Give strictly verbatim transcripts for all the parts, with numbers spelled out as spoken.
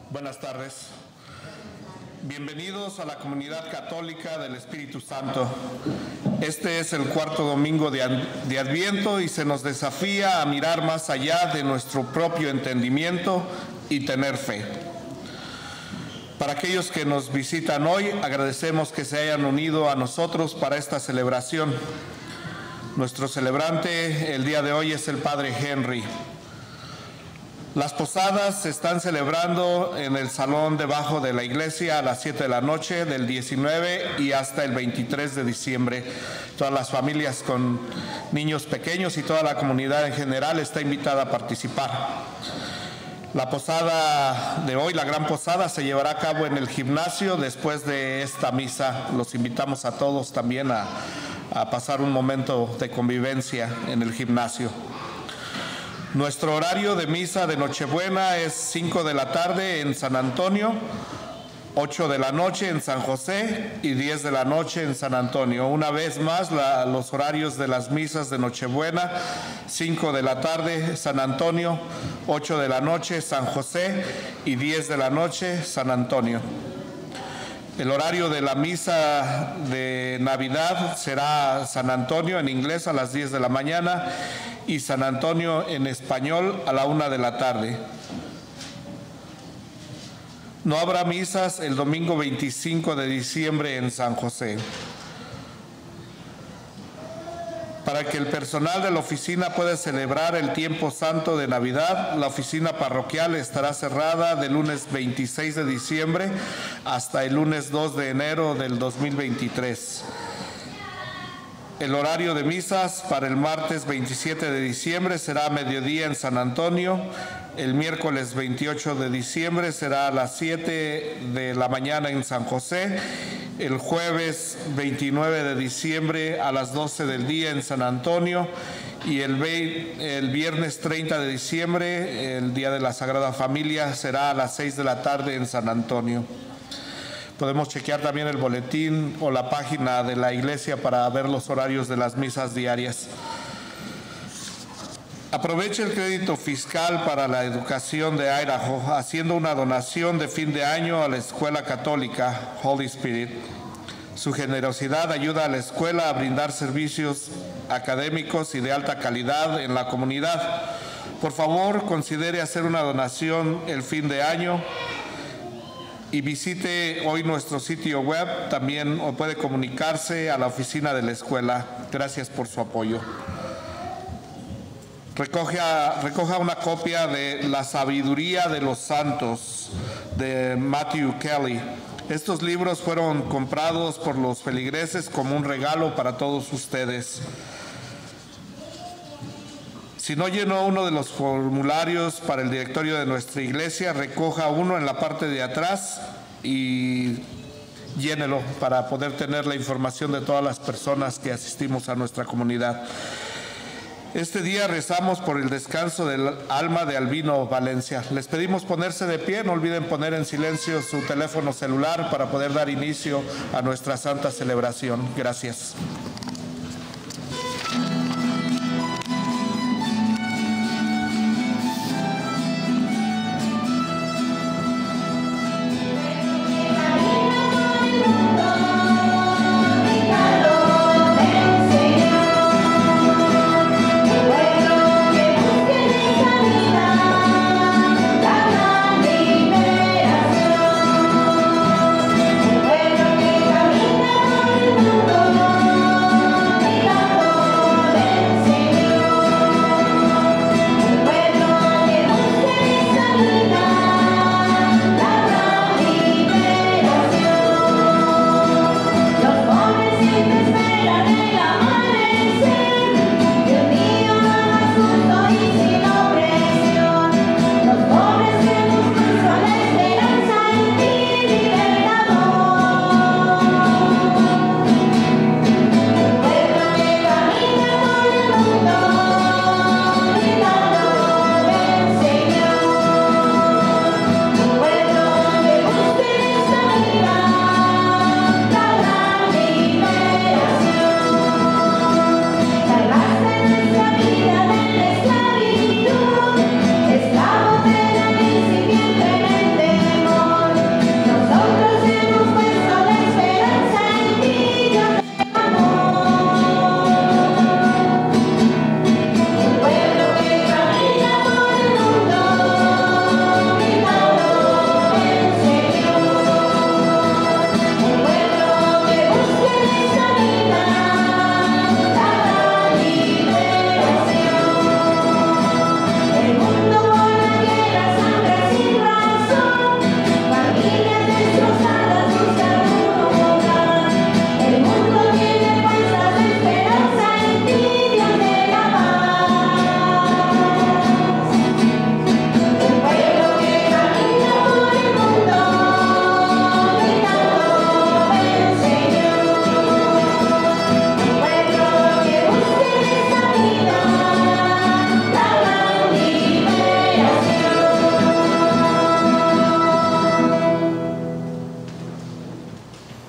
Buenas tardes. Bienvenidos a la Comunidad Católica del Espíritu Santo. Este es el cuarto domingo de, de Adviento y se nos desafía a mirar más allá de nuestro propio entendimiento y tener fe. Para aquellos que nos visitan hoy, agradecemos que se hayan unido a nosotros para esta celebración. Nuestro celebrante el día de hoy es el Padre Henry. Las posadas se están celebrando en el salón debajo de la iglesia a las siete de la noche del diecinueve y hasta el veintitrés de diciembre. Todas las familias con niños pequeños y toda la comunidad en general está invitada a participar. La posada de hoy, la gran posada, se llevará a cabo en el gimnasio después de esta misa. Los invitamos a todos también a, a pasar un momento de convivencia en el gimnasio. Nuestro horario de misa de Nochebuena es cinco de la tarde en San Antonio, ocho de la noche en San José y diez de la noche en San Antonio. Una vez más, la, los horarios de las misas de Nochebuena: cinco de la tarde San Antonio, ocho de la noche San José y diez de la noche San Antonio. El horario de la misa de Navidad será San Antonio en inglés a las diez de la mañana y San Antonio en español a la una de la tarde. No habrá misas el domingo veinticinco de diciembre en San José. Para que el personal de la oficina pueda celebrar el tiempo santo de Navidad, la oficina parroquial estará cerrada del lunes veintiséis de diciembre hasta el lunes dos de enero del dos mil veintitrés. El horario de misas para el martes veintisiete de diciembre será a mediodía en San Antonio. El miércoles veintiocho de diciembre será a las siete de la mañana en San José. El jueves veintinueve de diciembre a las doce del día en San Antonio. Y el, el viernes treinta de diciembre, el Día de la Sagrada Familia, será a las seis de la tarde en San Antonio. Podemos chequear también el boletín o la página de la iglesia para ver los horarios de las misas diarias. Aproveche el crédito fiscal para la educación de Idaho haciendo una donación de fin de año a la Escuela Católica Holy Spirit. Su generosidad ayuda a la escuela a brindar servicios académicos y de alta calidad en la comunidad. Por favor, considere hacer una donación el fin de año y visite hoy nuestro sitio web. También o puede comunicarse a la oficina de la escuela. Gracias por su apoyo. Recoja, recoja una copia de La Sabiduría de los Santos de Matthew Kelly. Estos libros fueron comprados por los feligreses como un regalo para todos ustedes. Si no llenó uno de los formularios para el directorio de nuestra iglesia, recoja uno en la parte de atrás y llénelo para poder tener la información de todas las personas que asistimos a nuestra comunidad. Este día rezamos por el descanso del alma de Albino Valencia. Les pedimos ponerse de pie, no olviden poner en silencio su teléfono celular para poder dar inicio a nuestra santa celebración. Gracias. Mundo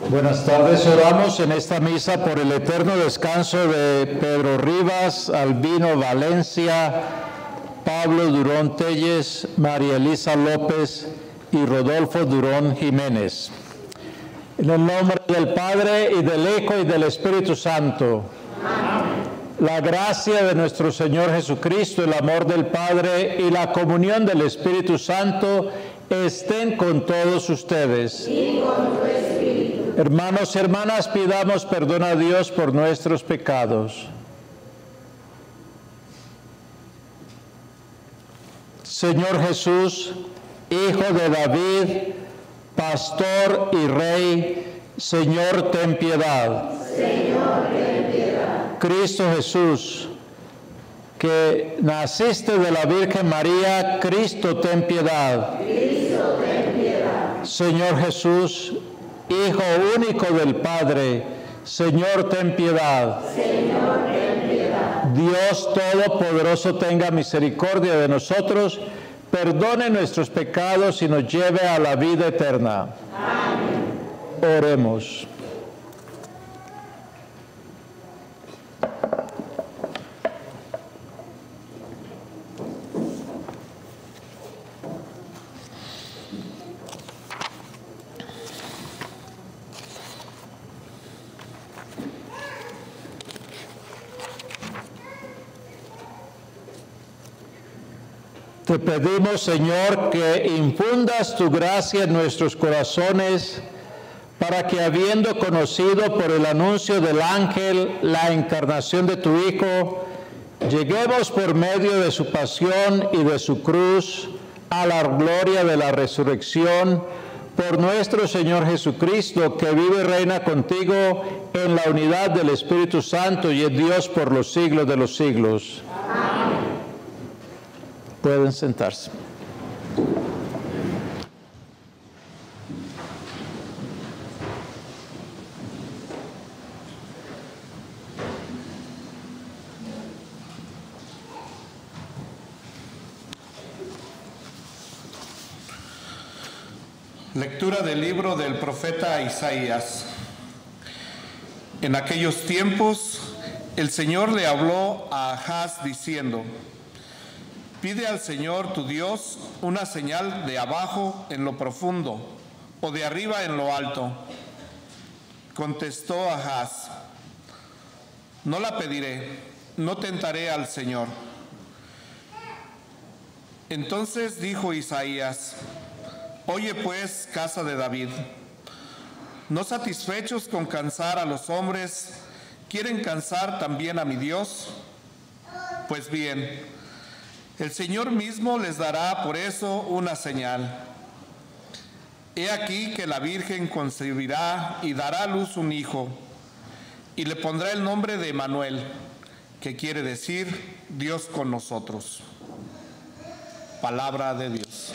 Buenas tardes, oramos en esta misa por el eterno descanso de Pedro Rivas, Albino Valencia, Pablo Durón Telles, María Elisa López y Rodolfo Durón Jiménez. En el nombre del Padre, y del Hijo, y del Espíritu Santo. Amén. La gracia de nuestro Señor Jesucristo, el amor del Padre y la comunión del Espíritu Santo estén con todos ustedes. Y con tu espíritu. Hermanos y hermanas, pidamos perdón a Dios por nuestros pecados. Señor Jesús, Hijo de David, Pastor y Rey, Señor, ten piedad. Señor, ten piedad. Cristo Jesús, que naciste de la Virgen María, Cristo, ten piedad. Cristo, ten piedad. Señor Jesús, Hijo único del Padre, Señor, ten piedad. Señor, ten piedad. Dios Todopoderoso tenga misericordia de nosotros, perdone nuestros pecados y nos lleve a la vida eterna. Amén. Oremos. Te pedimos, Señor, que infundas tu gracia en nuestros corazones para que, habiendo conocido por el anuncio del ángel la encarnación de tu Hijo, lleguemos por medio de su pasión y de su cruz a la gloria de la resurrección, por nuestro Señor Jesucristo, que vive y reina contigo en la unidad del Espíritu Santo y es Dios por los siglos de los siglos. Amén. Pueden sentarse. Lectura del libro del profeta Isaías. En aquellos tiempos, el Señor le habló a Ahaz diciendo: pide al Señor tu Dios una señal de abajo en lo profundo o de arriba en lo alto. Contestó Ahaz: no la pediré, no tentaré al Señor. Entonces dijo Isaías: oye pues, casa de David, ¿no satisfechos con cansar a los hombres, quieren cansar también a mi Dios? Pues bien, el Señor mismo les dará por eso una señal. He aquí que la Virgen concebirá y dará a luz un hijo, y le pondrá el nombre de Emmanuel, que quiere decir Dios con nosotros. Palabra de Dios.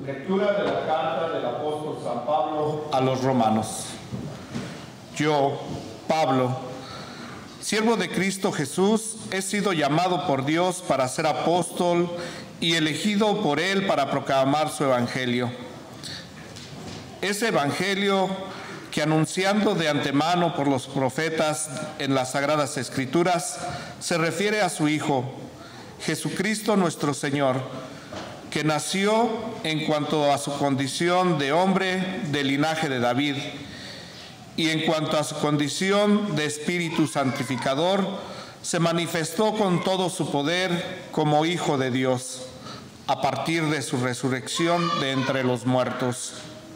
Lectura de la carta del apóstol San Pablo a los romanos. Yo, Pablo, siervo de Cristo Jesús, he sido llamado por Dios para ser apóstol y elegido por Él para proclamar su evangelio. Ese evangelio que, anunciando de antemano por los profetas en las Sagradas Escrituras, se refiere a su Hijo, Jesucristo nuestro Señor, que nació en cuanto a su condición de hombre del linaje de David y en cuanto a su condición de Espíritu Santificador, se manifestó con todo su poder como Hijo de Dios, a partir de su resurrección de entre los muertos.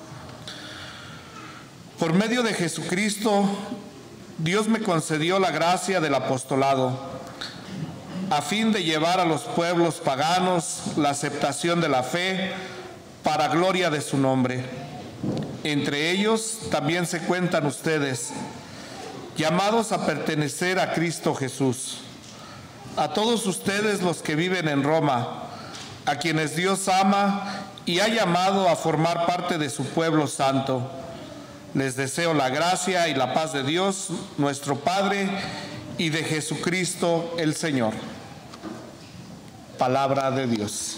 Por medio de Jesucristo, Dios me concedió la gracia del apostolado, a fin de llevar a los pueblos paganos la aceptación de la fe para gloria de su nombre. Entre ellos también se cuentan ustedes, llamados a pertenecer a Cristo Jesús. A todos ustedes los que viven en Roma, a quienes Dios ama y ha llamado a formar parte de su pueblo santo, les deseo la gracia y la paz de Dios, nuestro Padre, y de Jesucristo el Señor. Palabra de Dios.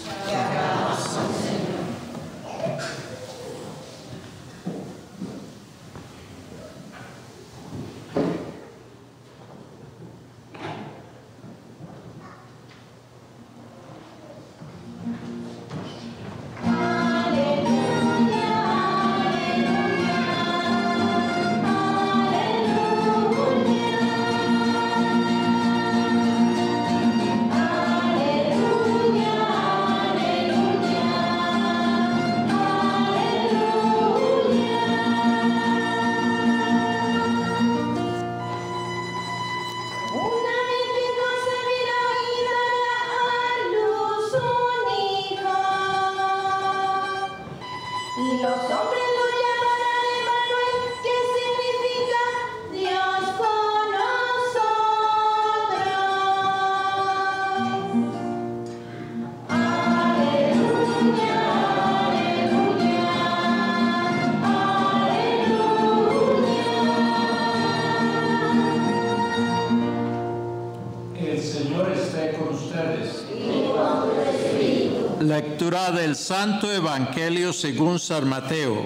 Lectura del Santo Evangelio según San Mateo.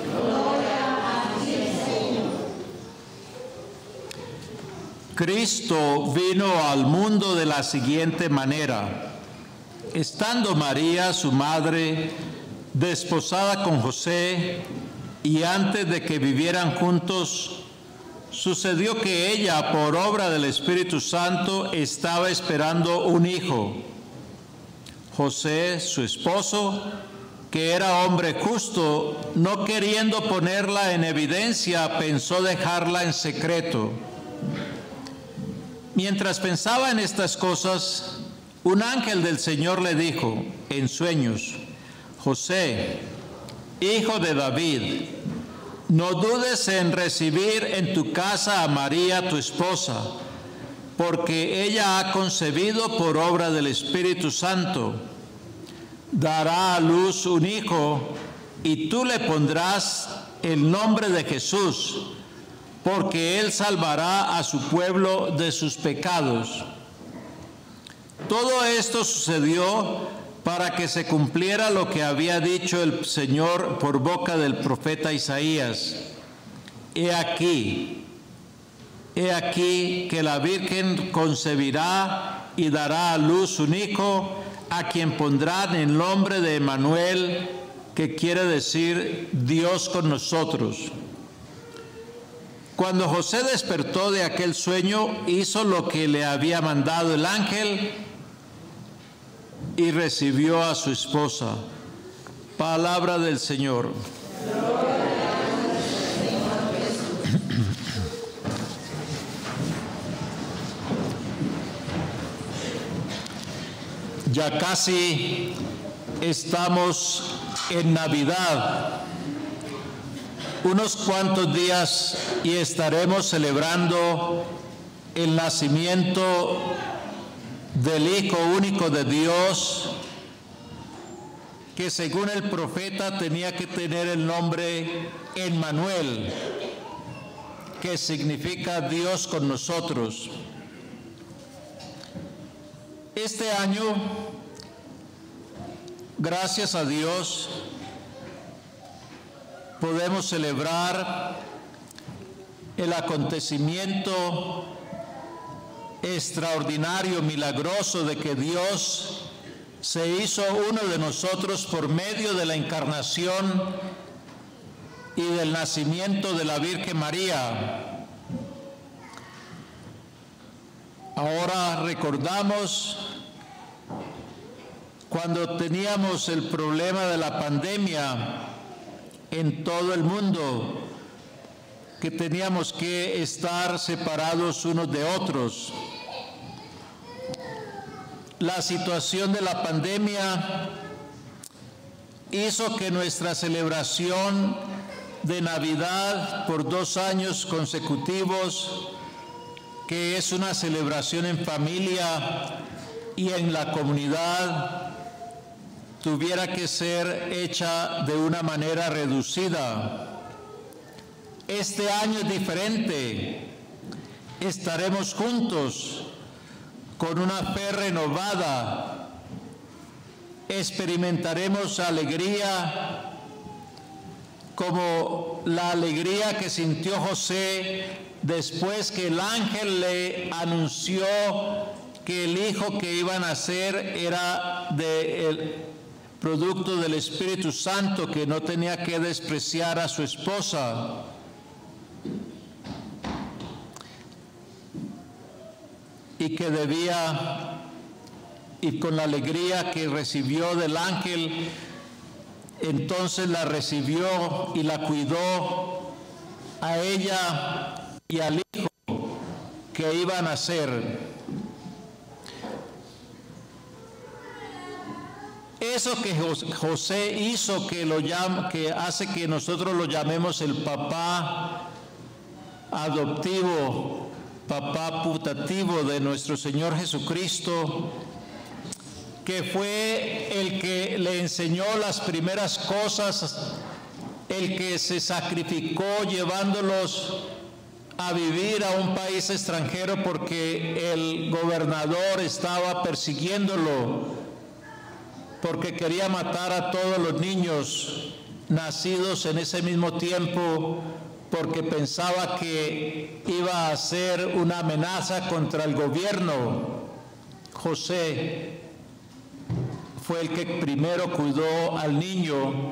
Cristo vino al mundo de la siguiente manera. Estando María, su madre, desposada con José, y antes de que vivieran juntos, sucedió que ella, por obra del Espíritu Santo, estaba esperando un hijo. José, su esposo, que era hombre justo, no queriendo ponerla en evidencia, pensó dejarla en secreto. Mientras pensaba en estas cosas, un ángel del Señor le dijo en sueños: José, hijo de David, no dudes en recibir en tu casa a María, tu esposa, porque ella ha concebido por obra del Espíritu Santo. Dará a luz un hijo, y tú le pondrás el nombre de Jesús, porque él salvará a su pueblo de sus pecados. Todo esto sucedió para que se cumpliera lo que había dicho el Señor por boca del profeta Isaías. He aquí, he aquí que la Virgen concebirá y dará a luz un hijo, a quien pondrán el nombre de Emmanuel, que quiere decir Dios con nosotros. Cuando José despertó de aquel sueño, hizo lo que le había mandado el ángel y recibió a su esposa. Palabra del Señor. Ya casi estamos en Navidad. Unos cuantos días y estaremos celebrando el nacimiento del Hijo único de Dios, que según el profeta tenía que tener el nombre Emmanuel, que significa Dios con nosotros. Este año, gracias a Dios, podemos celebrar el acontecimiento extraordinario, milagroso de que Dios se hizo uno de nosotros por medio de la encarnación y del nacimiento de la Virgen María. Ahora recordamos cuando teníamos el problema de la pandemia en todo el mundo, que teníamos que estar separados unos de otros. La situación de la pandemia hizo que nuestra celebración de Navidad por dos años consecutivos, que es una celebración en familia y en la comunidad, tuviera que ser hecha de una manera reducida. Este año es diferente. Estaremos juntos con una fe renovada. Experimentaremos alegría como la alegría que sintió José después que el ángel le anunció que el hijo que iba a nacer era del producto del Espíritu Santo, que no tenía que despreciar a su esposa. Y que debía, y con la alegría que recibió del ángel, entonces la recibió y la cuidó a ella y al hijo que iba a nacer. Eso que José hizo, que, lo llama, que hace que nosotros lo llamemos el papá adoptivo, papá putativo de nuestro Señor Jesucristo, que fue el que le enseñó las primeras cosas, el que se sacrificó llevándolos a vivir a un país extranjero porque el gobernador estaba persiguiéndolo, porque quería matar a todos los niños nacidos en ese mismo tiempo, porque pensaba que iba a ser una amenaza contra el gobierno. José fue el que primero cuidó al niño,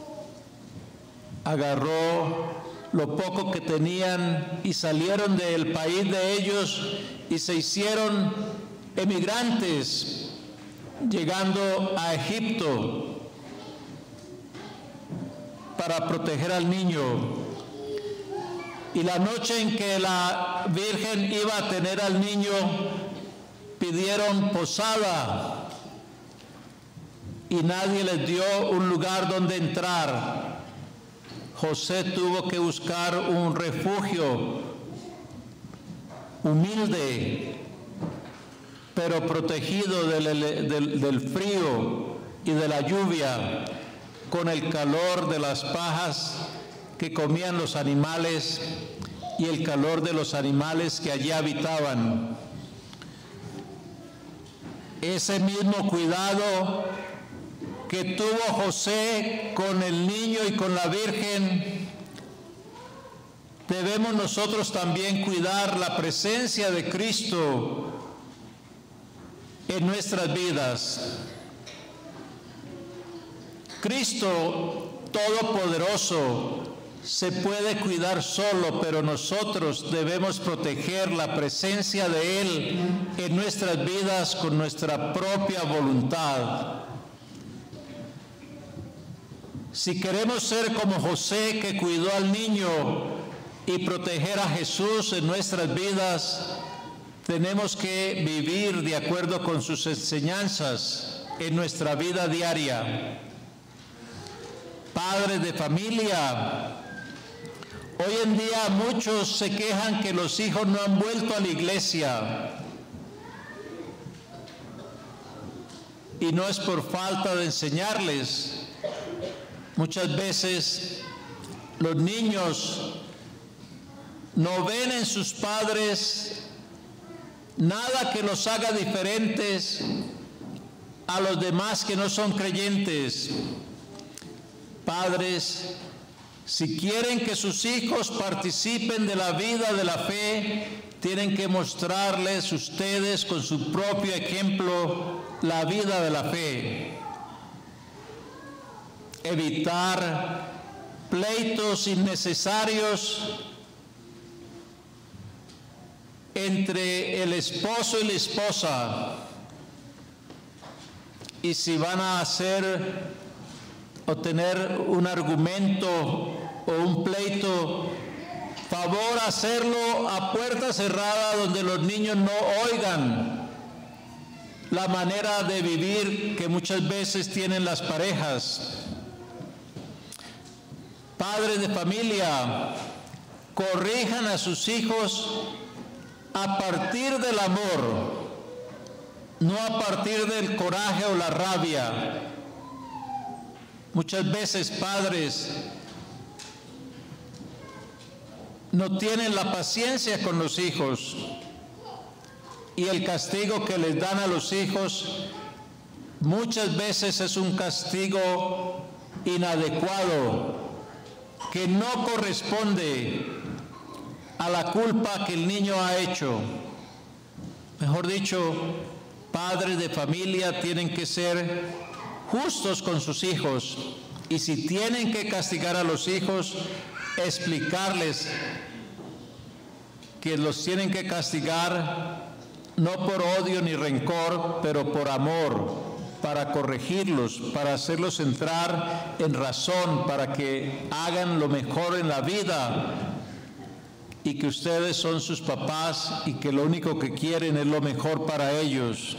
agarró lo poco que tenían y salieron del país de ellos y se hicieron emigrantes, llegando a Egipto para proteger al niño. Y la noche en que la Virgen iba a tener al niño, pidieron posada y nadie les dio un lugar donde entrar. José tuvo que buscar un refugio humilde, pero protegido del, del, del frío y de la lluvia, con el calor de las pajas que comían los animales y el calor de los animales que allí habitaban. Ese mismo cuidado que tuvo José con el niño y con la Virgen, debemos nosotros también cuidar la presencia de Cristo en nuestras vidas. Cristo Todopoderoso se puede cuidar solo, pero nosotros debemos proteger la presencia de Él en nuestras vidas con nuestra propia voluntad. Si queremos ser como José, que cuidó al niño, y proteger a Jesús en nuestras vidas, tenemos que vivir de acuerdo con sus enseñanzas en nuestra vida diaria. Padres de familia, hoy en día muchos se quejan que los hijos no han vuelto a la iglesia. y no es por falta de enseñarles. Muchas veces los niños no ven en sus padres nada que los haga diferentes a los demás que no son creyentes. Padres, si quieren que sus hijos participen de la vida de la fe, tienen que mostrarles ustedes con su propio ejemplo la vida de la fe. Evitar pleitos innecesarios entre el esposo y la esposa. Y si van a hacer o tener un argumento o un pleito, favor hacerlo a puerta cerrada donde los niños no oigan la manera de vivir que muchas veces tienen las parejas. Padres de familia, corrijan a sus hijos a partir del amor, no a partir del coraje o la rabia. Muchas veces padres no tienen la paciencia con los hijos y el castigo que les dan a los hijos muchas veces es un castigo inadecuado que no corresponde a la culpa que el niño ha hecho. Mejor dicho, padres de familia tienen que ser justos con sus hijos, y si tienen que castigar a los hijos, explicarles que los tienen que castigar no por odio ni rencor, pero por amor, para corregirlos, para hacerlos entrar en razón, para que hagan lo mejor en la vida, y que ustedes son sus papás y que lo único que quieren es lo mejor para ellos.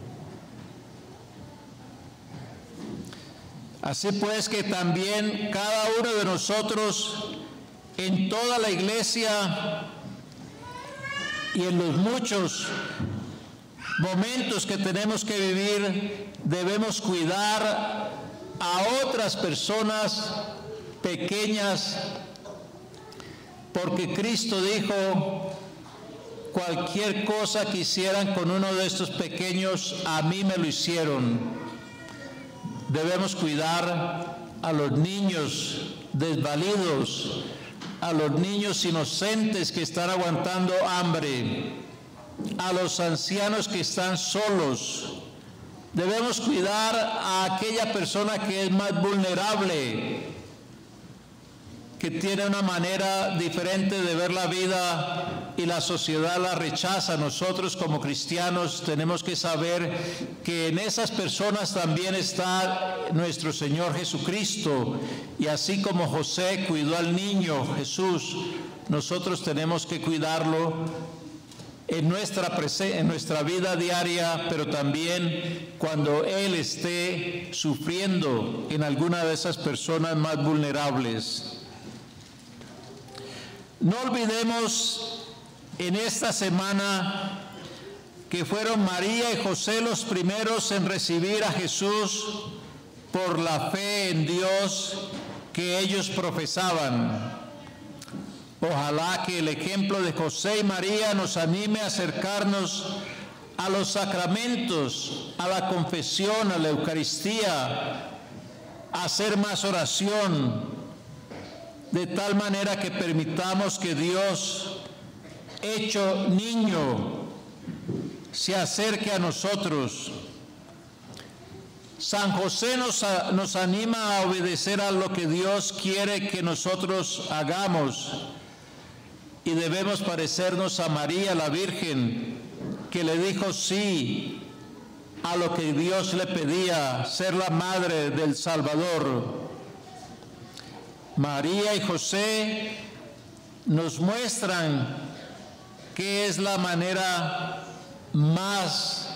Así pues que también cada uno de nosotros en toda la iglesia y en los muchos momentos que tenemos que vivir, debemos cuidar a otras personas pequeñas, porque Cristo dijo: cualquier cosa que hicieran con uno de estos pequeños, a mí me lo hicieron. Debemos cuidar a los niños desvalidos, a los niños inocentes que están aguantando hambre, a los ancianos que están solos. Debemos cuidar a aquella persona que es más vulnerable, que tiene una manera diferente de ver la vida y la sociedad la rechaza. Nosotros como cristianos tenemos que saber que en esas personas también está nuestro Señor Jesucristo, y así como José cuidó al niño Jesús, nosotros tenemos que cuidarlo en nuestra, en nuestra vida diaria, pero también cuando Él esté sufriendo en alguna de esas personas más vulnerables. No olvidemos en esta semana que fueron María y José los primeros en recibir a Jesús por la fe en Dios que ellos profesaban. Ojalá que el ejemplo de José y María nos anime a acercarnos a los sacramentos, a la confesión, a la Eucaristía, a hacer más oración, de tal manera que permitamos que Dios, hecho niño, se acerque a nosotros. San José nos, nos anima a obedecer a lo que Dios quiere que nosotros hagamos, y debemos parecernos a María la Virgen, que le dijo sí a lo que Dios le pedía, ser la madre del Salvador. María y José nos muestran que es la manera más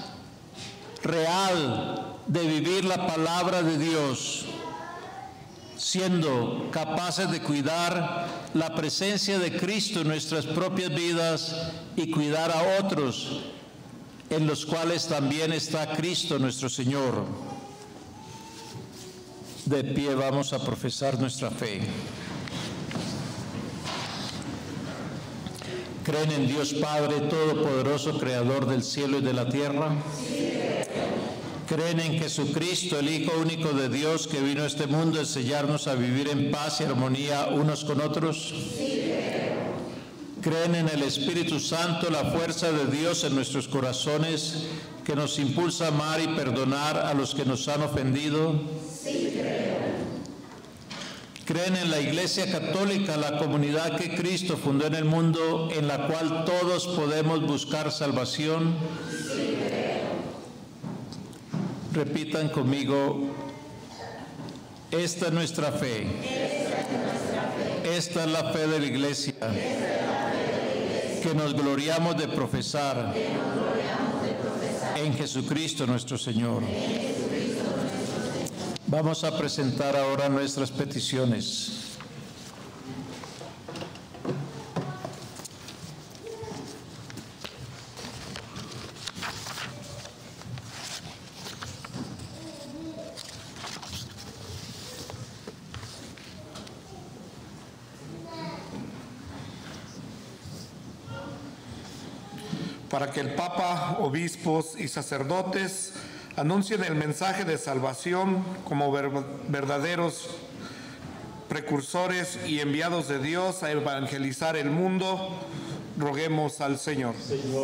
real de vivir la palabra de Dios, siendo capaces de cuidar la presencia de Cristo en nuestras propias vidas y cuidar a otros, en los cuales también está Cristo nuestro Señor. De pie vamos a profesar nuestra fe. ¿Creen en Dios Padre Todopoderoso, Creador del cielo y de la tierra? ¿Creen en Jesucristo, el Hijo único de Dios, que vino a este mundo a enseñarnos a vivir en paz y armonía unos con otros? ¿Creen en el Espíritu Santo, la fuerza de Dios en nuestros corazones, que nos impulsa a amar y perdonar a los que nos han ofendido? Sí, creo. ¿Creen en la Iglesia Católica, la comunidad que Cristo fundó en el mundo, en la cual todos podemos buscar salvación? Sí, creo. Repitan conmigo: esta es nuestra fe. Esta es nuestra fe. Esta es la fe de la Iglesia. Que nos gloriamos de profesar, nos gloriamos de profesar en Jesucristo nuestro Señor. Jesucristo nuestro Señor. Vamos a presentar ahora nuestras peticiones. Para que el Papa, obispos y sacerdotes anuncien el mensaje de salvación como ver- verdaderos precursores y enviados de Dios a evangelizar el mundo, roguemos al Señor. Señor.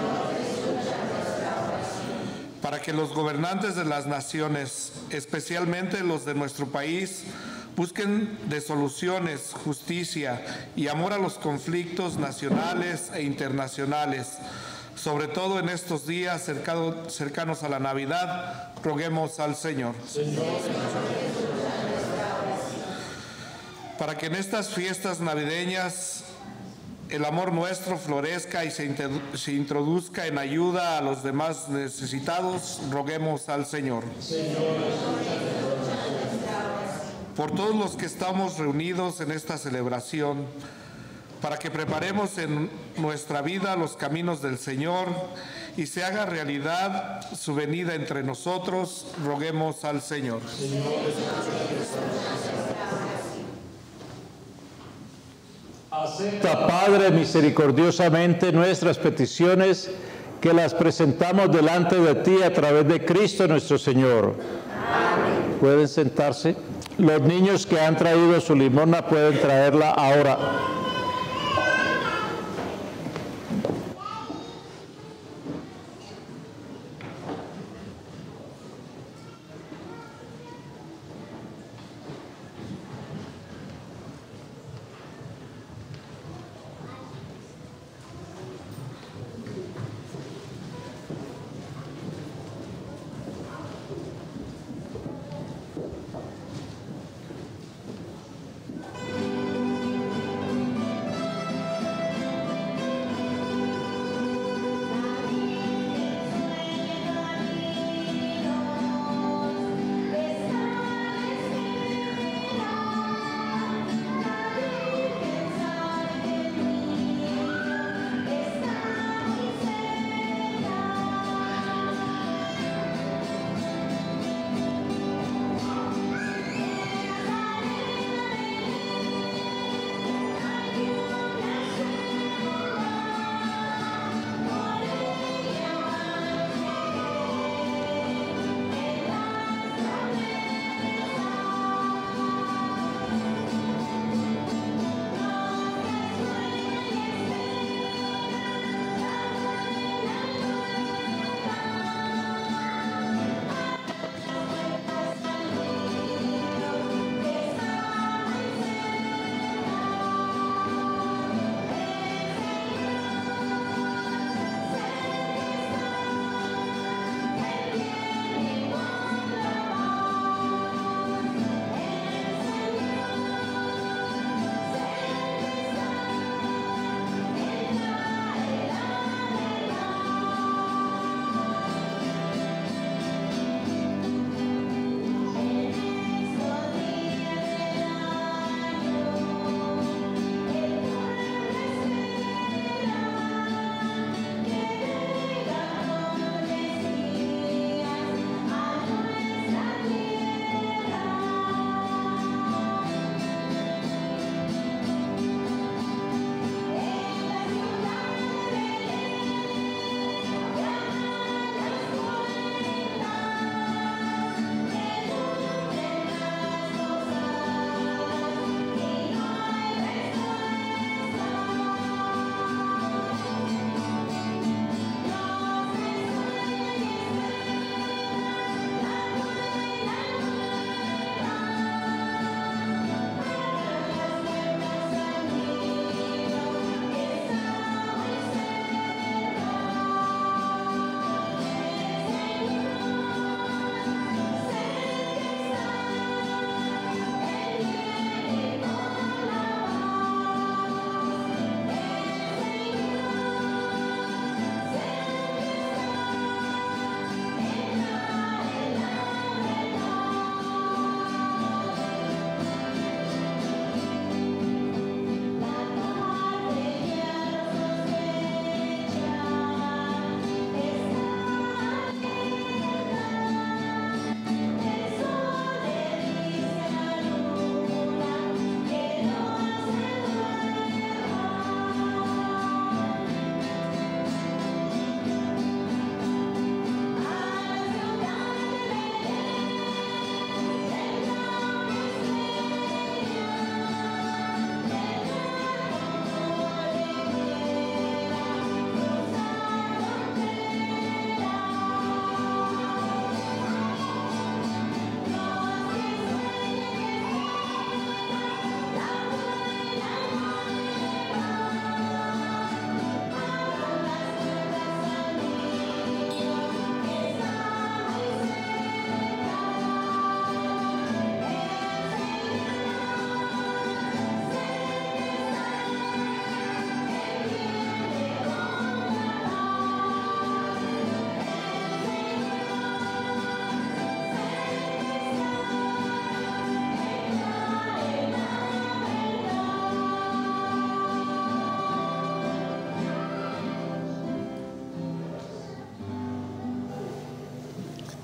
Para que los gobernantes de las naciones, especialmente los de nuestro país, busquen de soluciones, justicia y amor a los conflictos nacionales e internacionales, sobre todo en estos días cercado, cercanos a la Navidad, roguemos al Señor. Señor. Para que en estas fiestas navideñas el amor nuestro florezca y se, se introduzca en ayuda a los demás necesitados, roguemos al Señor. Señor. Por todos los que estamos reunidos en esta celebración, para que preparemos en nuestra vida los caminos del Señor y se haga realidad su venida entre nosotros, roguemos al Señor. Acepta, Padre, misericordiosamente nuestras peticiones, que las presentamos delante de ti a través de Cristo nuestro Señor. Amén. ¿Pueden sentarse? Los niños que han traído su limosna pueden traerla ahora.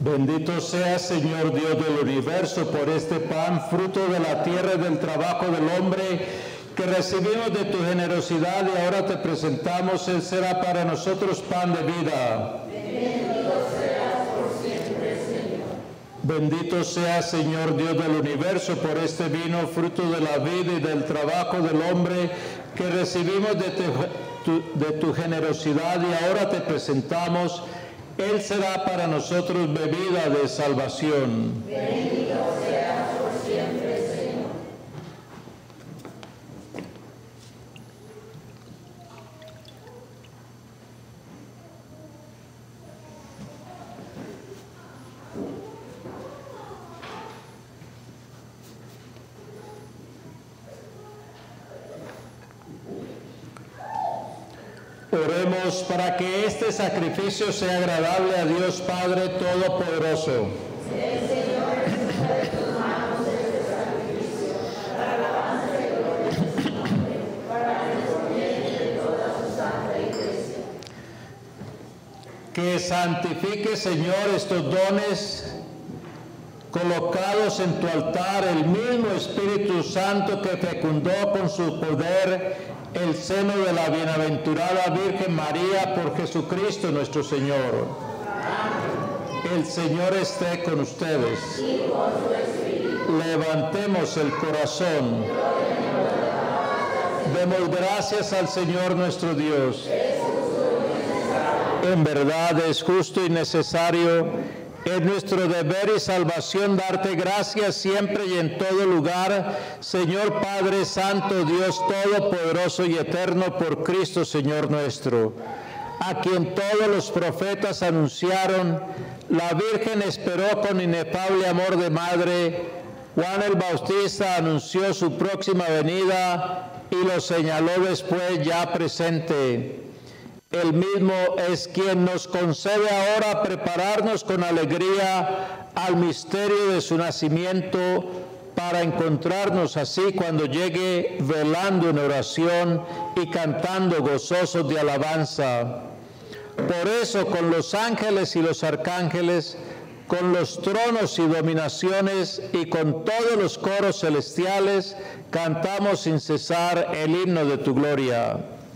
Bendito sea, Señor Dios del universo, por este pan, fruto de la tierra y del trabajo del hombre, que recibimos de tu generosidad y ahora te presentamos. Él será para nosotros pan de vida. Bendito seas por siempre, Señor. Bendito sea, Señor Dios del universo, por este vino, fruto de la vida y del trabajo del hombre, que recibimos de tu, de tu generosidad y ahora te presentamos. Él será para nosotros bebida de salvación. Bendito seas por siempre, Señor. Oremos para que este sacrificio sea agradable a Dios Padre Todopoderoso. El Señor reciba de tus manos este sacrificio, para alabanza y gloria de su nombre, para el bien de toda su santa iglesia. Que santifique, Señor, estos dones colocados en tu altar, el mismo Espíritu Santo que fecundó con su poder el seno de la bienaventurada Virgen María por Jesucristo nuestro Señor. El Señor esté con ustedes. Levantemos el corazón. Demos gracias al Señor nuestro Dios. En verdad es justo y necesario. Es nuestro deber y salvación darte gracias siempre y en todo lugar, Señor Padre Santo, Dios Todopoderoso y Eterno, por Cristo Señor nuestro, a quien todos los profetas anunciaron. La Virgen esperó con inefable amor de madre. Juan el Bautista anunció su próxima venida y lo señaló después ya presente. Él mismo es quien nos concede ahora prepararnos con alegría al misterio de su nacimiento, para encontrarnos así cuando llegue velando en oración y cantando gozosos de alabanza. Por eso, con los ángeles y los arcángeles, con los tronos y dominaciones y con todos los coros celestiales, cantamos sin cesar el himno de tu gloria.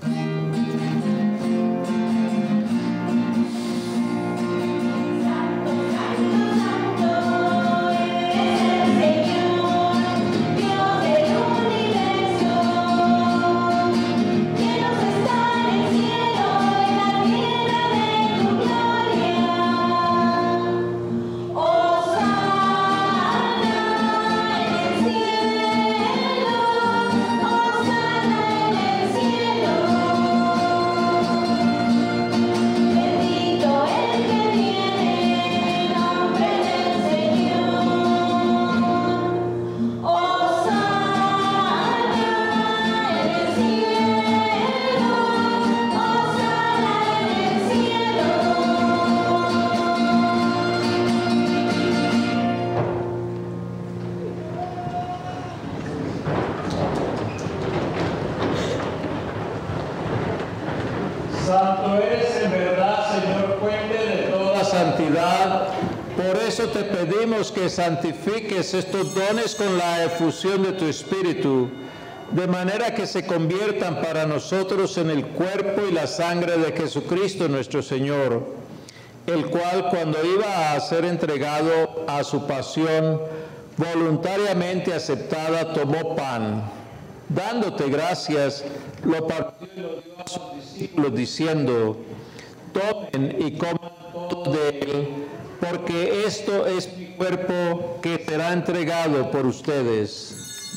Santo eres en verdad, Señor, fuente de toda santidad. Por eso te pedimos que santifiques estos dones con la efusión de tu Espíritu, de manera que se conviertan para nosotros en el cuerpo y la sangre de Jesucristo nuestro Señor, el cual, cuando iba a ser entregado a su pasión voluntariamente aceptada, tomó pan. Dándote gracias, lo partió y lo dio a sus discípulos, diciendo: tomen y coman todos de él, porque esto es mi cuerpo que será entregado por ustedes.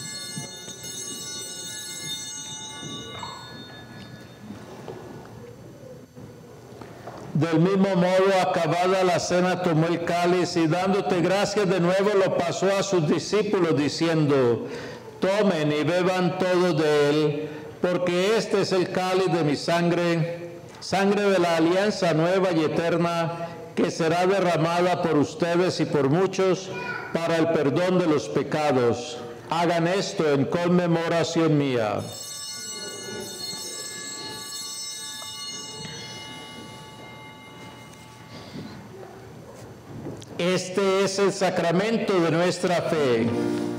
Del mismo modo, acabada la cena, tomó el cáliz y dándote gracias de nuevo lo pasó a sus discípulos, diciendo: tomen y beban todos de él, porque este es el cáliz de mi sangre, sangre de la alianza nueva y eterna, que será derramada por ustedes y por muchos para el perdón de los pecados. Hagan esto en conmemoración mía. Este es el sacramento de nuestra fe.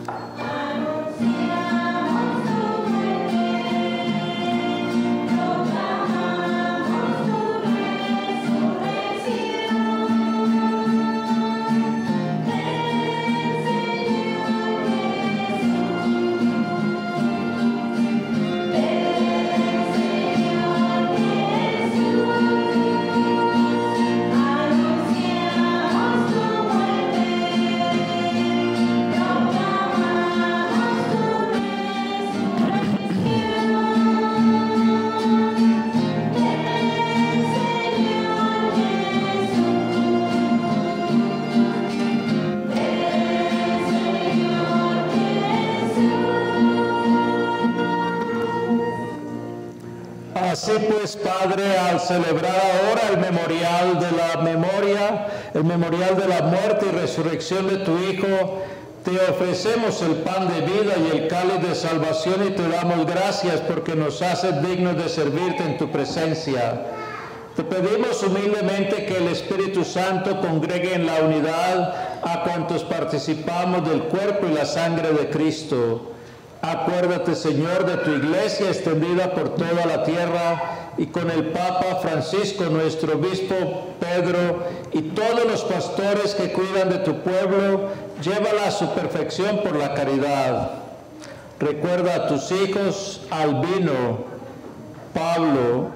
Así pues, Padre, al celebrar ahora el memorial de la memoria, el memorial de la muerte y resurrección de tu Hijo, te ofrecemos el pan de vida y el cáliz de salvación y te damos gracias porque nos haces dignos de servirte en tu presencia. Te pedimos humildemente que el Espíritu Santo congregue en la unidad a cuantos participamos del cuerpo y la sangre de Cristo. Acuérdate, Señor, de tu iglesia extendida por toda la tierra y con el Papa Francisco, nuestro obispo Pedro y todos los pastores que cuidan de tu pueblo, llévala a su perfección por la caridad. Recuerda a tus hijos Albino, Pablo,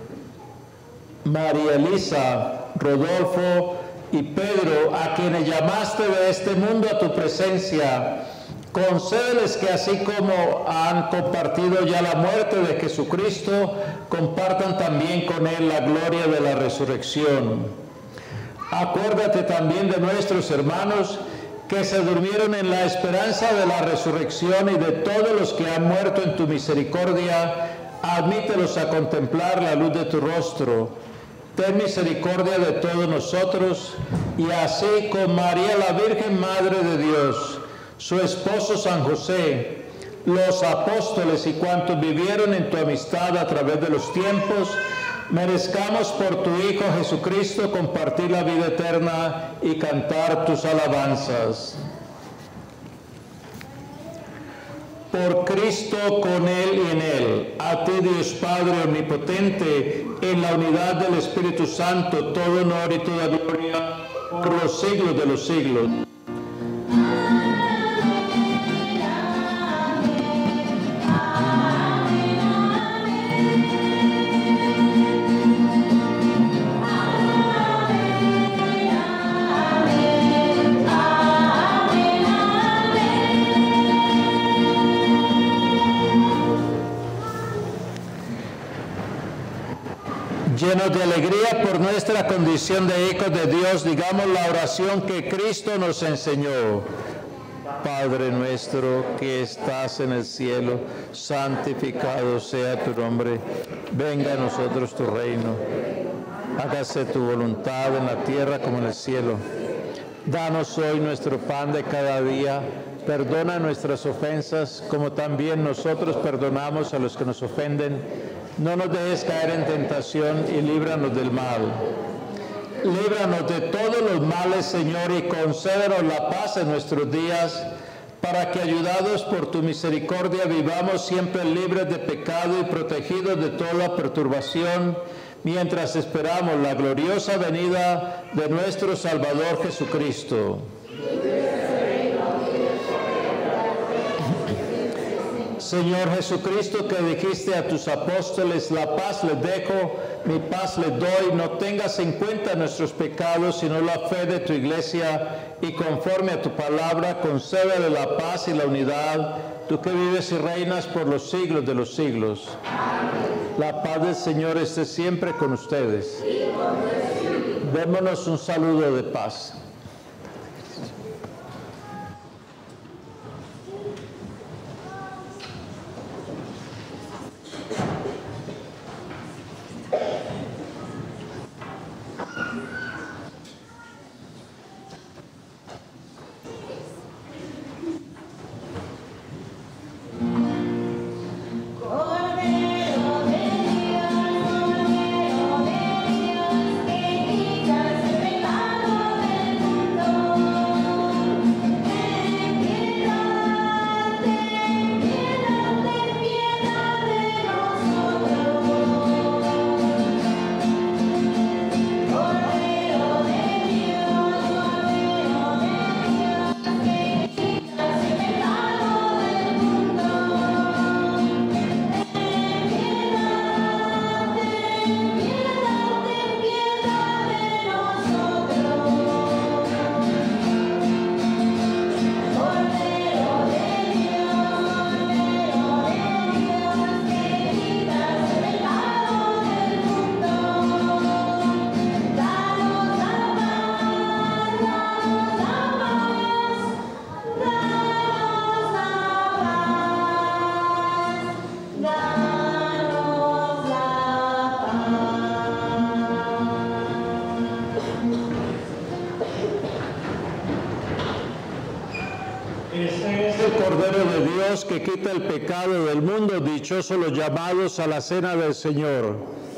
María Elisa, Rodolfo y Pedro, a quienes llamaste de este mundo a tu presencia. Concédeles que así como han compartido ya la muerte de Jesucristo, compartan también con Él la gloria de la resurrección. Acuérdate también de nuestros hermanos que se durmieron en la esperanza de la resurrección y de todos los que han muerto en tu misericordia. Admítelos a contemplar la luz de tu rostro. Ten misericordia de todos nosotros y así con María la Virgen Madre de Dios, su esposo San José, los apóstoles y cuantos vivieron en tu amistad a través de los tiempos, merezcamos por tu Hijo Jesucristo compartir la vida eterna y cantar tus alabanzas. Por Cristo, con Él y en Él, a ti Dios Padre omnipotente, en la unidad del Espíritu Santo, todo honor y toda gloria por los siglos de los siglos. Llenos de alegría por nuestra condición de hijos de Dios, digamos la oración que Cristo nos enseñó. Padre nuestro que estás en el cielo, santificado sea tu nombre. Venga a nosotros tu reino. Hágase tu voluntad en la tierra como en el cielo. Danos hoy nuestro pan de cada día. Perdona nuestras ofensas, como también nosotros perdonamos a los que nos ofenden. No nos dejes caer en tentación y líbranos del mal. Líbranos de todos los males, Señor, y concédenos la paz en nuestros días, para que, ayudados por tu misericordia, vivamos siempre libres de pecado y protegidos de toda perturbación, mientras esperamos la gloriosa venida de nuestro Salvador Jesucristo. Señor Jesucristo, que dijiste a tus apóstoles, la paz les dejo, mi paz les doy, no tengas en cuenta nuestros pecados, sino la fe de tu iglesia, y conforme a tu palabra, concédele la paz y la unidad, tú que vives y reinas por los siglos de los siglos. Amén. La paz del Señor esté siempre con ustedes. Démonos un saludo de paz. Cordero de Dios, que quitas el pecado del de Dios que quita el pecado del mundo, dichosos los llamados a la cena del Señor.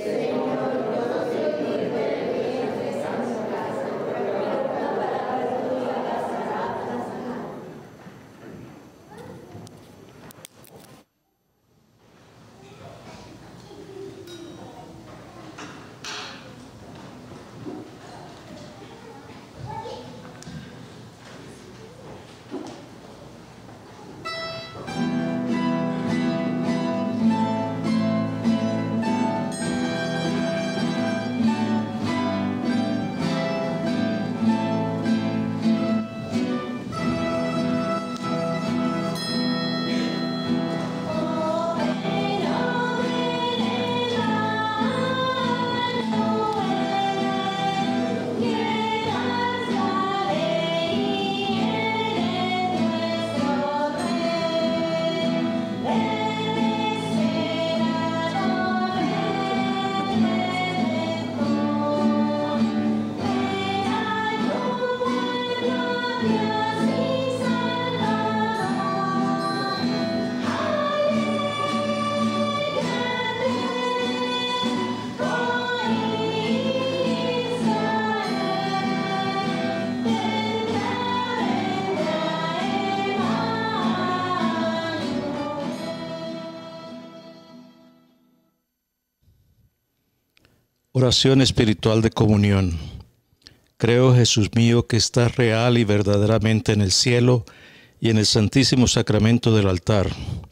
Oración espiritual de comunión. Creo, Jesús mío, que estás real y verdaderamente en el cielo y en el santísimo sacramento del altar.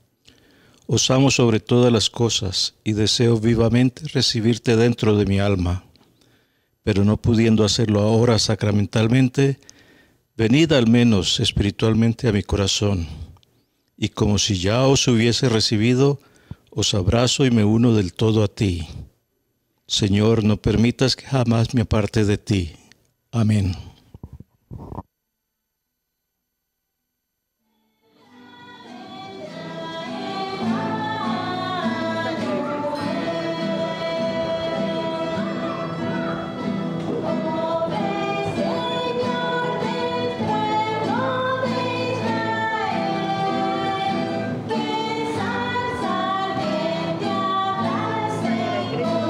Os amo sobre todas las cosas y deseo vivamente recibirte dentro de mi alma. Pero no pudiendo hacerlo ahora sacramentalmente, venid al menos espiritualmente a mi corazón. Y como si ya os hubiese recibido, os abrazo y me uno del todo a ti. Señor, no permitas que jamás me aparte de ti. Amén.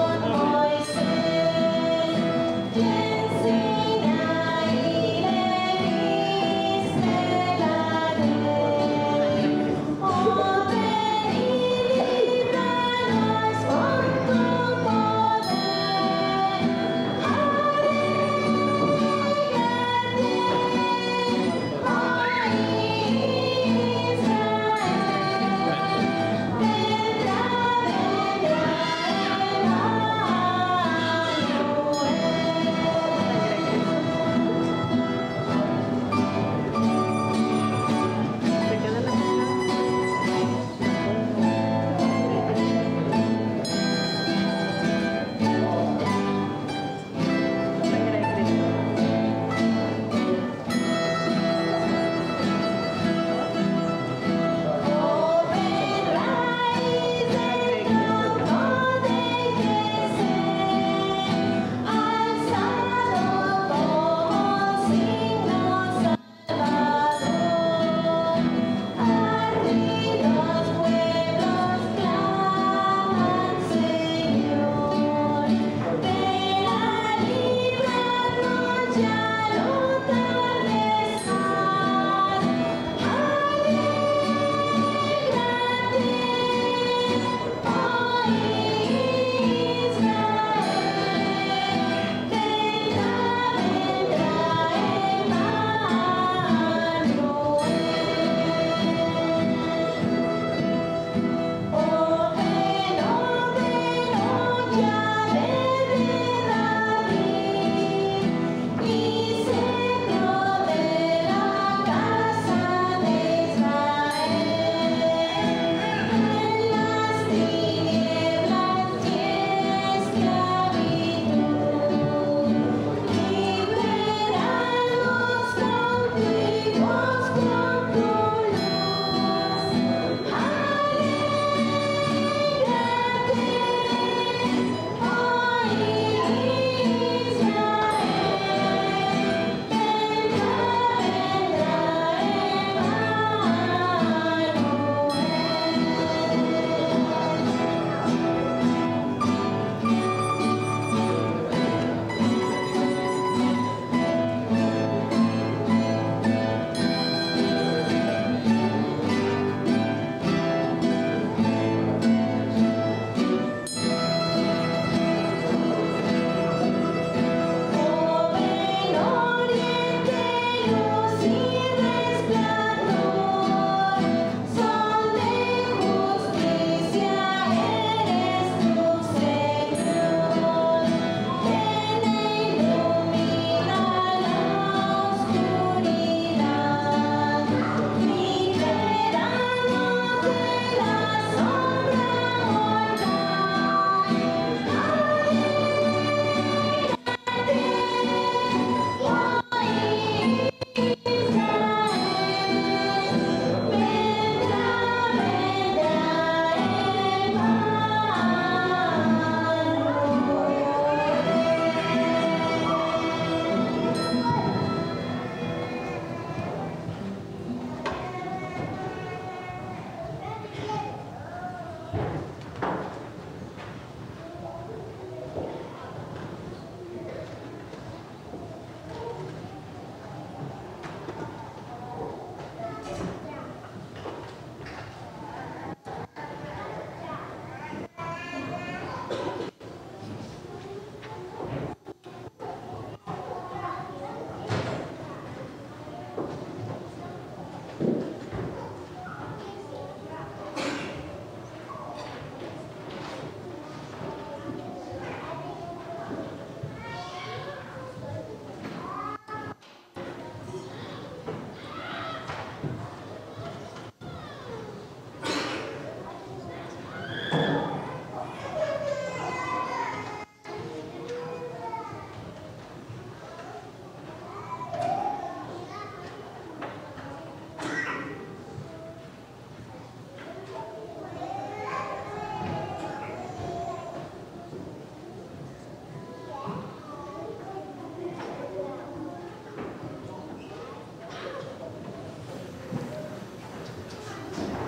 Enseña y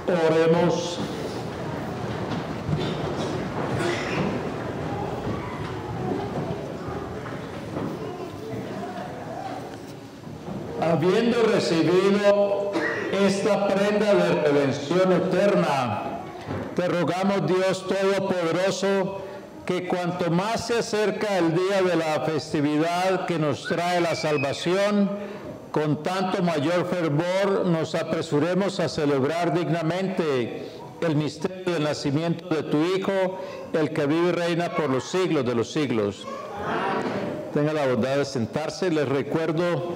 Oremos. Habiendo recibido esta prenda de redención eterna, te rogamos, Dios Todopoderoso, que cuanto más se acerca el día de la festividad que nos trae la salvación, con tanto mayor fervor nos apresuremos a celebrar dignamente el misterio del nacimiento de tu Hijo, el que vive y reina por los siglos de los siglos. Tenga la bondad de sentarse. Les recuerdo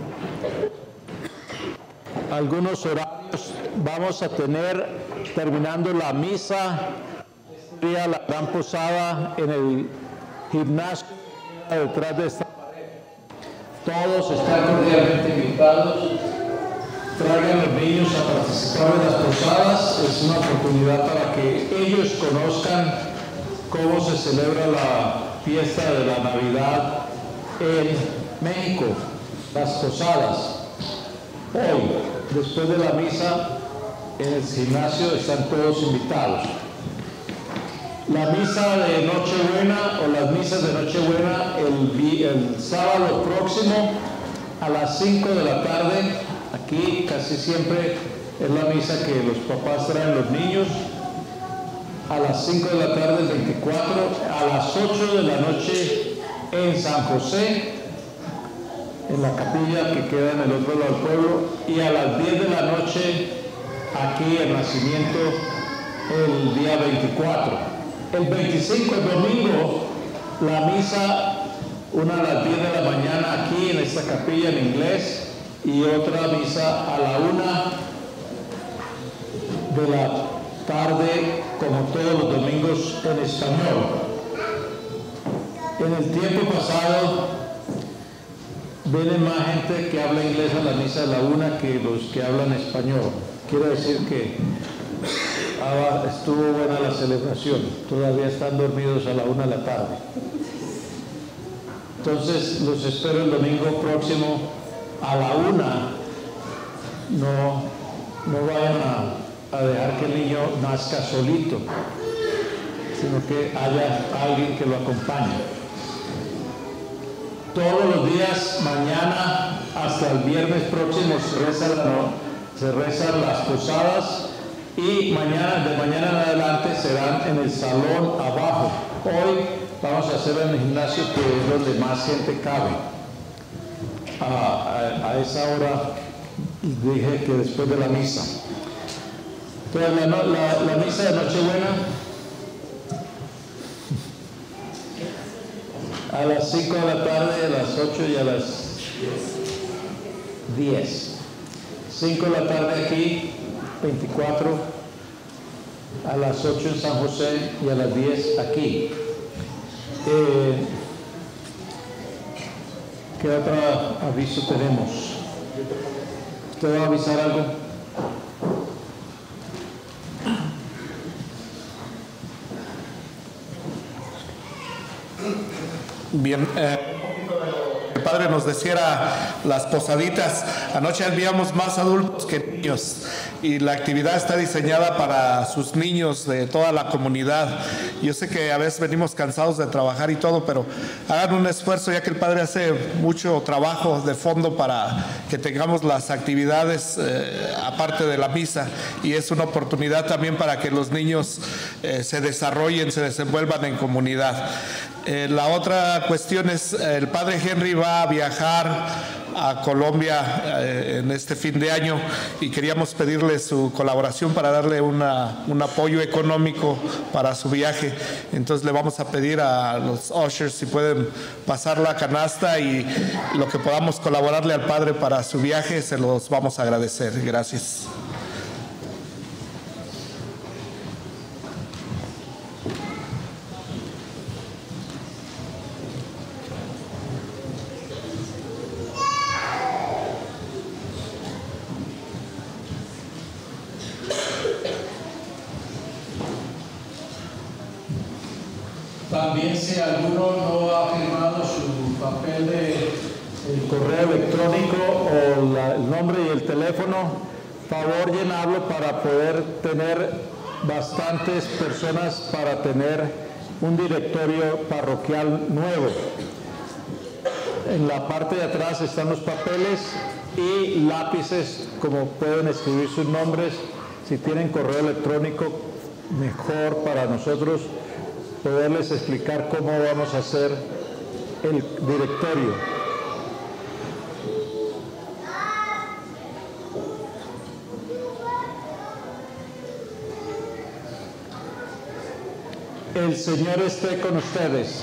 algunos horarios. Vamos a tener, terminando la misa, este día la gran posada en el gimnasio detrás de esta pared. Todos están cordialmente invitados. Traigan a los niños a participar en las posadas. Es una oportunidad para que ellos conozcan cómo se celebra la fiesta de la Navidad en México, las posadas. Hoy, después de la misa, en el gimnasio están todos invitados. La misa de Nochebuena o las misas de Nochebuena el, el sábado próximo a las cinco de la tarde. Aquí casi siempre es la misa que los papás traen los niños. A las cinco de la tarde, el veinticuatro, a las ocho de la noche en San José, en la capilla que queda en el otro lado del pueblo, y a las diez de la noche aquí en Nacimiento el día veinticuatro. El veinticinco, el domingo, la misa, una a las diez de la mañana aquí en esta capilla en inglés y otra misa a la una de la tarde, como todos los domingos, en español. En el tiempo pasado viene más gente que habla inglés a la misa de la una que los que hablan español. Quiere decir que ah, estuvo buena la celebración. Todavía están dormidos a la una de la tarde. Entonces los espero el domingo próximo a la una. No, no vayan a, a dejar que el niño nazca solito, sino que haya alguien que lo acompañe. Todos los días, mañana hasta el viernes próximo, se rezan, no, se rezan las posadas, y mañana, de mañana en adelante serán en el salón abajo. Hoy vamos a hacer en el gimnasio, que es donde más gente cabe. A, a, a esa hora dije que después de la misa. Entonces la, la, la misa de Nochebuena a las cinco de la tarde, a las ocho y a las diez. cinco de la tarde aquí, veinticuatro, a las ocho en San José y a las diez aquí. Eh, ¿Qué otro aviso tenemos? ¿Usted va a avisar algo? Bien, eh, el padre nos decía las posaditas. Anoche habíamos más adultos que niños y la actividad está diseñada para sus niños de toda la comunidad. Yo sé que a veces venimos cansados de trabajar y todo, pero hagan un esfuerzo, ya que el padre hace mucho trabajo de fondo para que tengamos las actividades eh, aparte de la misa, y es una oportunidad también para que los niños eh, se desarrollen, se desenvuelvan en comunidad. Eh, la otra cuestión es, eh, el padre Henry va a viajar a Colombia eh, en este fin de año, y queríamos pedirle su colaboración para darle una, un apoyo económico para su viaje. Entonces le vamos a pedir a los ushers si pueden pasar la canasta, y lo que podamos colaborarle al padre para su viaje se los vamos a agradecer. Gracias. También, si alguno no ha firmado su papel de el correo electrónico o la, el nombre y el teléfono, favor llenarlo para poder tener bastantes personas para tener un directorio parroquial nuevo. En la parte de atrás están los papeles y lápices, como pueden escribir sus nombres. Si tienen correo electrónico, mejor para nosotros poderles explicar cómo vamos a hacer el directorio. El Señor esté con ustedes.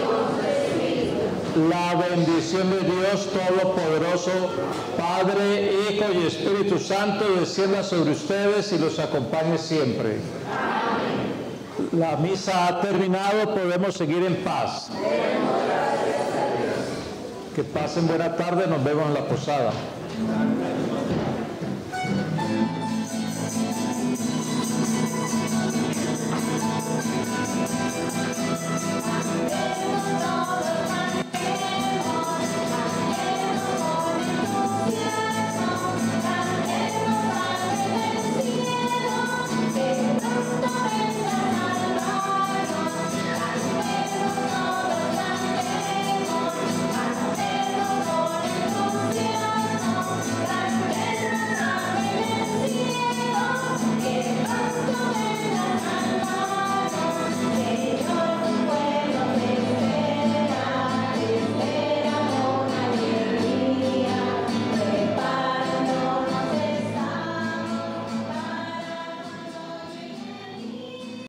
La bendición de Dios Todopoderoso, Padre, Hijo y Espíritu Santo, descienda sobre ustedes y los acompañe siempre. Amén. La misa ha terminado, podemos seguir en paz. Que pasen buena tarde, nos vemos en la posada.